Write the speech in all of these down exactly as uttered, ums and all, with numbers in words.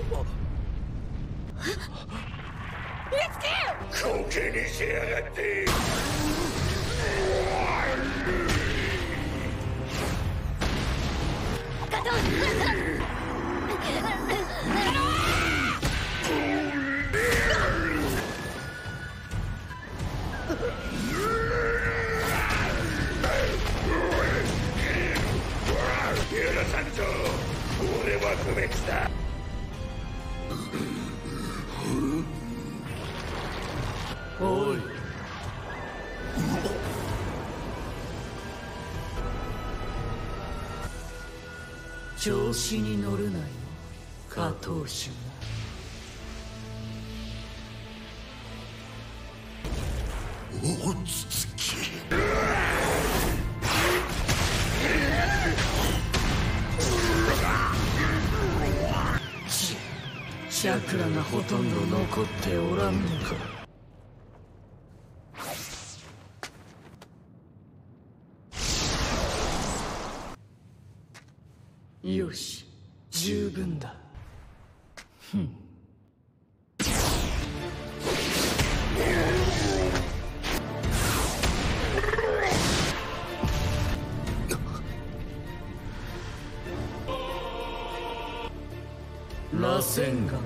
コケにしやがって。 ガト許さんぞ。俺は不滅だ。 おい、調子に乗るなよ、加藤主。 おつつき。 チャクラがほとんど残っておらんのか。よし、十分だ。ふん。螺旋岩。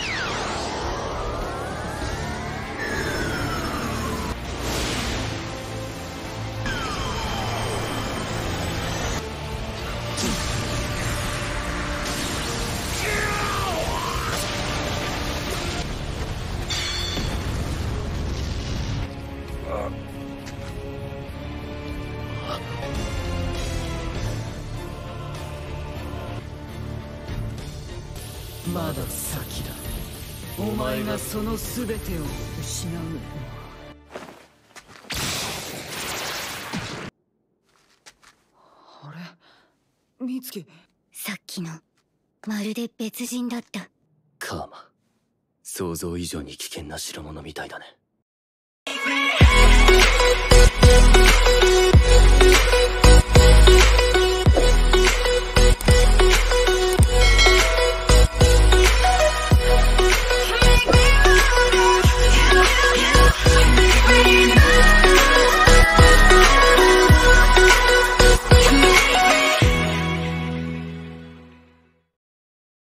まだ先だ。お前がその全てを失うのは。あれ、美月。 さっきのまるで別人だった。 カーマ、想像以上に危険な代物みたいだね。